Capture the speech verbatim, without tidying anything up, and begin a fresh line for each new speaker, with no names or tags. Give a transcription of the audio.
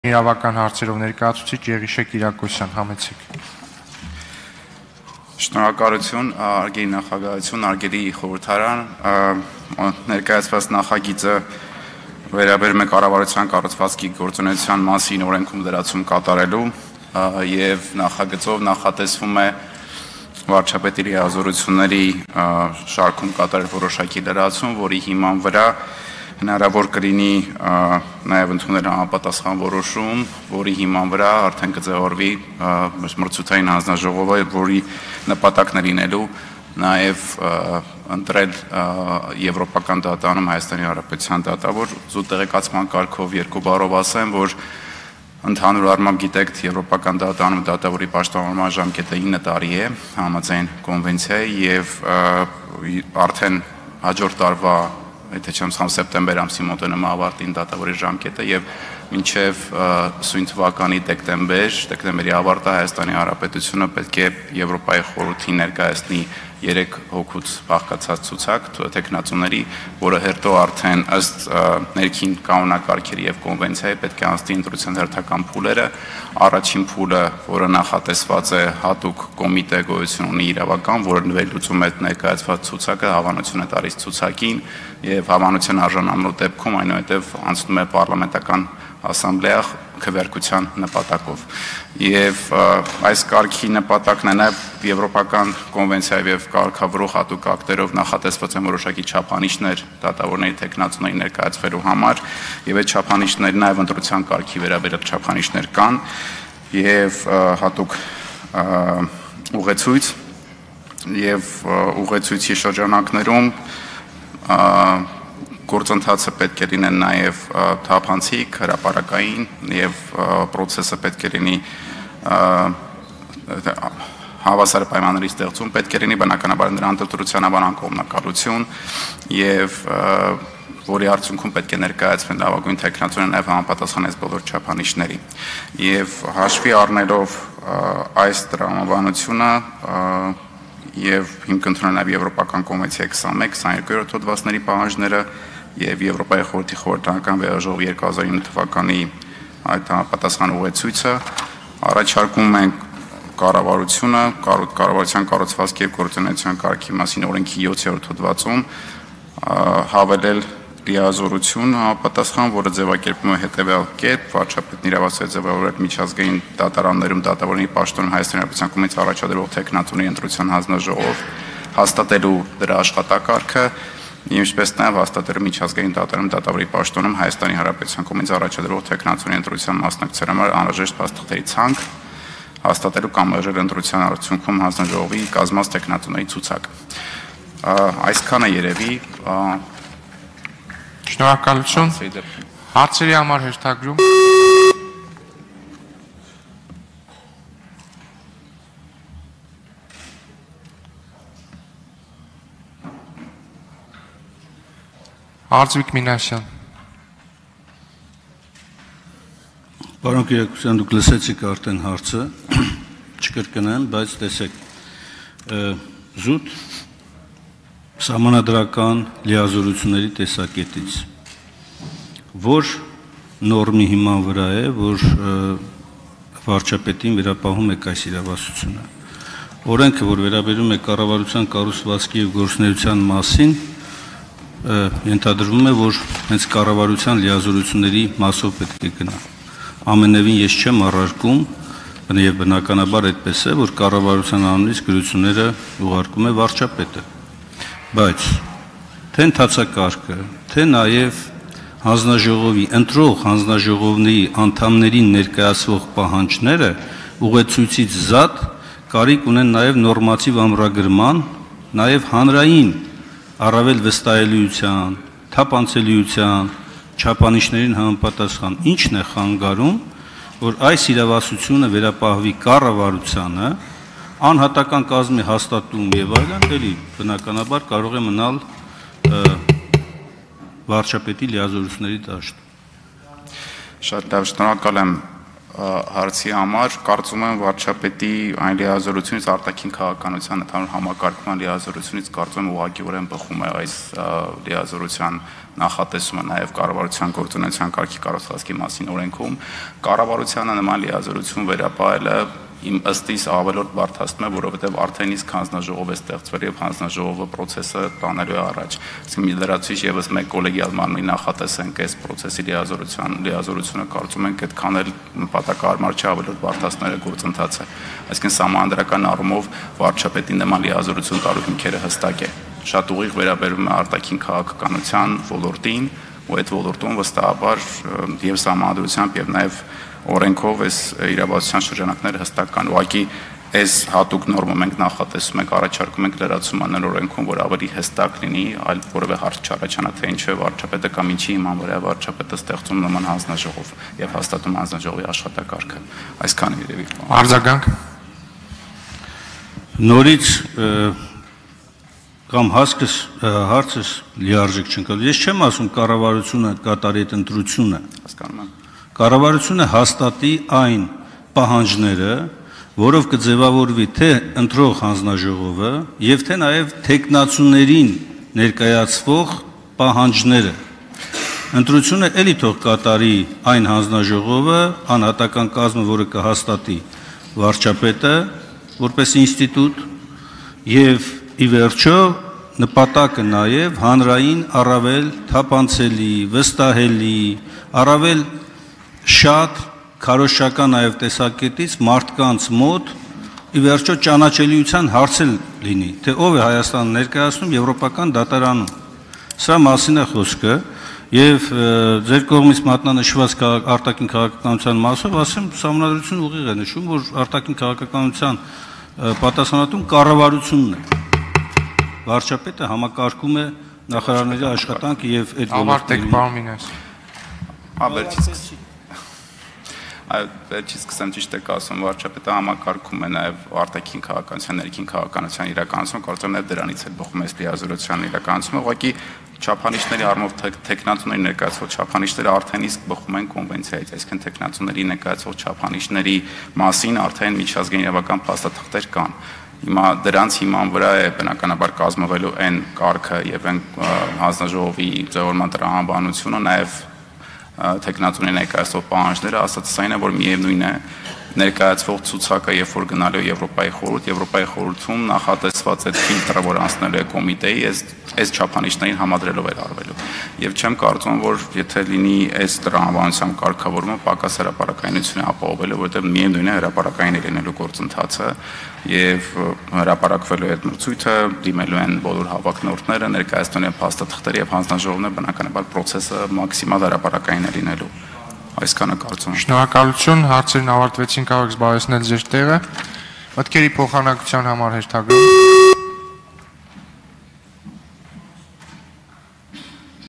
Իրավական հարցերով ներկայացուցիչ Եղիշե Կիրակոսյան, համեցեք։
Շնորհակալություն, արգելի նախագահություն, արգելի խորհրդարան, ներկայացված նախագիծը վերաբերում է կառավարության կառուցվածքի գործունեության մասին օրենքում լրացում կատարելու եւ նախագծով նախատեսվում է վարչապետի լիազորությունների շարքում կատարել որոշակի լրացում, որի հիման վրա հնարավոր կլինի նաև ընդունել համապատասխան որոշում, որի հիման վրա արդեն կձևավորվի մրցութային հանձնաժողովը, որի նպատակն է լինելու նաև ընտրել Եվրոպական դատարանում Հայաստանի Հանրապետության դատավոր, զուտ տեղեկացման կարգով երկու բառով ասեմ, որ ընդհանուր առմամբ գիտեք, Եվրոպական դատարանում դատավորի պաշտպանման ժամկետը ինը տարի է համաձայն կոնվենցիայի եւ արդեն հաջորդ տարվա եթե չեմ սխալվում սեպտեմբեր ամսի մոտենում ավարտին դատավորի ժամկետը եւ մինչեւ սույն թվականի դեկտեմբեր, դեկտեմբերի ավարտը Հայաստանի Հանրապետությունը պետք է Եվրոպայի խորհրդին ներկայացնի երեք հոգուց բաղկացած ցուցակ թեկնածուների, որը հետո արդեն ըստ ներքին կանոնակարգերի եւ կոնվենցիայի պետք է անցնի ընտրության հերթական փուլերը, առաջին փուլը, որը նախատեսված է հատուկ կոմիտե գոյություն ունի իրավական, որը վերլուծում է ներկայացված ցուցակը, հավանություն է տալիս ցուցակին եւ հավանության արժանանալու դեպքում այնուհետեւ անցնում է պարլամենտական ասամբլեա քվեարկության նպատակով եւ այս կարգի նպատակն է նաեւ եվրոպական կոնվենցիայով եւ կարգավորող հատուկ ակտերով նախատեսված են որոշակի չափանիշներ դատավորների տեխնացուների ներկայացվելու համար եւ այդ չափանիշները նաեւ ընտրության կարգի վերաբերյալ չափանիշներ կան եւ հատուկ ուղեցույց եւ ուղեցույցի շրջանակներում գործընթացը պետք է լինեն նաև թափանցիկ, հրապարակային եւ process-ը պետք է լինի հավասար պայմանների ստեղծում, պետք է լինի բնականաբար նրա անդրդրության հավանական կողմնակալություն եւ որի արդյունքում պետք է ներկայացվեն լավագույն տեխնացուները նաև համապատասխանես բոլոր չափանիշների։ Եվ հաշվի առնելով այս տրամաբանությունը եւ հիմք ընդունել նաև Եվրոպական կոնվենցիայի քսանմեկ քսաներկու հոդվածների պահանջները եւ Եվրոպայի խորհրդի խորհրդական վերաժողովի երկու հազար ինը թվականի այդ համապատասխան ուղեցույցը առաջարկում ենք կառավարությունը կառավարության կառուցվածքի եւ գործունեության կարգի մասին օրենքի յոթերորդ հոդվածում հավելել լիազորություն համապատասխան, որը ձևակերպվում է հետեւյալ կերպ, վարչապետն իրավասեր ձևավորել միջազգային դատարաններում դատավորների պաշտոնում Հայաստանի Հանրապետության կողմից առաջադրվող տեխնատուների ընտրության հանձնաժողով հաստատելու դրա աշխատակարգը, ինչպես նաև հաստատելու միջազգային դատարանում դատավորի պաշտոնում Հայաստանի Հանրապետության կողմից առաջադրվող տեխնատուների ընտրության մասնակցության համար անհրաժեշտ փաստաթղթերի ցանկ, հաստատելու կամ մերժել ընտրության արդյունքում հանձնաժողովի կազմած տեխնատուների ցուցակ։ Այսքանը երևի
Շնորհակալություն։ Հարցերի համար հերթագրում։ Արծվիկ Մինասյան։
Պարոն Կիրակոսյան, դուք լսեցիք արդեն հարցը, չկրկնեմ, բայց տեսեք, զուտ սահմանադրական լիազորությունների տեսակետից, որ նորմի հիման վրա է, որ վարչապետին վերապահում է այս իրավասությունը։ Օրենքը, որ վերաբերում է կառավարության կառուցվածքի եւ գործունեության մասին, ենթադրվում է, որ հենց կառավարության լիազորությունների մասով պետք է գնա։ Ամենևին ես չեմ առարկում, եւ բնականաբար այդպես է, որ կառավարության անունից գրությունները ուղարկում է վարչապետը։ Բայց թե ընթացակարգը, թե նաև հանձնաժողովի, ընտրող հանձնաժողովների անդամներին ներկայացվող պահանջները ուղեցույցից զատ կարիք ունեն նաև նորմատիվ ամրագրման, նաև հանրային առավել վստահելիության, թափանցելիության, չափանիշներին համապատասխան ինչն է խանգարում, որ այս իրավասությունը վերապահվի կառավարությանը անհատական կազմի հաստատում եւ այլն, էլի բնականաբար կարող է մնալ վարչապետի լիազորությունների դաշտ։
Շատ լավ, շնորհակալ եմ հարցի համար կարծում եմ վարչապետի այն լիազորությունից արտաքին քաղաքականության ընդհանուր համակարգման լիազորությունից կարծում եմ ուղղակիորեն բխում է այս լիազորության նախատեսումը նաև կառավարության գործունեության կարգի կառուցվածքի մասին օրենքում կառավարությանը նման լիազորություն վերապահելը իմ ըստիս ավելորդ բարդացնում է, որովհետև արդեն իսկ հանձնաժողով է ստեղծվել եւ հանձնաժողովը process-ը տանելու է առաջ։ Իսկ մի լրացուցիչ եւս մեկ կոլեգիալ մարմնի նախատեսենք այս process-ի լիազորության լիազորությունը կարծում ենք այդքան էլ նպատակահարմար չէ ավելորդ բարդացնելը գործընթացը։ Այսինքն սահմանադրական առումով վարչապետի նման լիազորություն տալու հիմքերը հստակ է։ Շատ ուղիղ վերաբերում է արտաքին քաղաքականության ոլորտին, ու այդ ոլորտում վստահաբար եւ սահմանադրությամբ եւ նաեւ օրենքով այս իրավասության շրջանակները հստակ կան։ Ուղղակի այս հատուկ նորմը մենք նախատեսում ենք, առաջարկում ենք լրացում անել օրենքում, որ ավելի հստակ լինի, այլ որևէ հարց չառաջանա, թե ինչու է վարչապետը կամ ինչի հիման վրա է վարչապետը ստեղծում նման հանձնաժողով եւ հաստատում հանձնաժողովի աշխատակարգը։ Այսքան երևի։
Արձագանք։
Նորից կամ հասկս հարցս լիարժեք չընկալու։ Ես չեմ ասում կառավարությունը կատարի այդ ընտրությունը։
Հասկանում եմ։
Կառավարությունը հաստատի այն պահանջները, որով կձևավորվի թե ընտրող հանձնաժողովը եւ թե նաեւ տեխնացուներին ներկայացվող պահանջները։ Ընտրությունը էլի թող կատարի այն հանձնաժողովը, անհատական կազմը, որը կհաստատի վարչապետը որպես ինստիտուտ եւ ի վերջո նպատակը նաեւ հանրային առավել թափանցելի, վստահելի, առավել շատ քարոզչական նաև տեսակետից մարդկանց մոտ ի վերջո ճանաչելիության հարցել լինի, թե ով է Հայաստանը ներկայացնում եվրոպական դատարանում։ Սա մասին է խոսքը եւ ձեր կողմից մատնանշված արտաքին քաղաքականության մասով ասեմ, սահմանադրությունը ուղիղ է նշում, որ արտաքին քաղաքականության պատասխանատուն կառավարությունն է։ Վարչապետը համակարգում է նախարարների աշխատանքը եւ այդ
Ավարտեք, պարոն Մինաս։
Աբերչից Վերջից սկսեմ ճիշտ եք ասում, վարչապետը համակարգում է նաև արտաքին քաղաքականության, ներքին քաղաքականության իրականացումը, կարծում եմ նաև դրանից էլ բխում է լիազորության իրականացումը, ուղղակի չափանիշների առումով տեխնացուների ներկայացվող չափանիշները արդեն իսկ բխում են կոնվենցիայից, այսինքն տեխնացուների ներկայացվող չափանիշների մասին արդեն միջազգային իրավական փաստաթղթեր կան։ Հիմա դրանց հիման վրա է բնականաբար կազմվելու այն կարգը եւ այն հանձնաժողովի ձևավորման տրամաբանությունը, նաև տեխնացուների ներկայացվող պահանջները, ասած այն է, որ միևնույն է ներկայացվող ցուցակը, երբ որ գնալու է Եվրոպայի խորհուրդ, Եվրոպայի խորհրդում նախատեսված այդ ֆիլտրը, որ անցնելու է կոմիտեի, այս այս չափանիշներին համադրելով էր արվելու։ Եվ չեմ կարծում, որ եթե լինի այս տրամաբանության կարգավորումը, պակաս հրապարակայնություն է ապահովելու, որովհետև միևնույն է հրապարակային է լինելու գործընթացը եւ հրապարակվելու է այդ մրցույթը, դիմելու են բոլոր հավակնորդները, ներկայացնելու են փաստաթղթեր եւ հանձնաժողովները բնականաբար process-ը մաքսիմալ հրապարակային է լինելու։ Այսքանը կարծում եմ։
Շնորհակալություն, հարցերն ավարտվեցին, կարող եք զբաղեցնել ձեր տեղը։ Մտքերի փոխանակության համար հերթագրում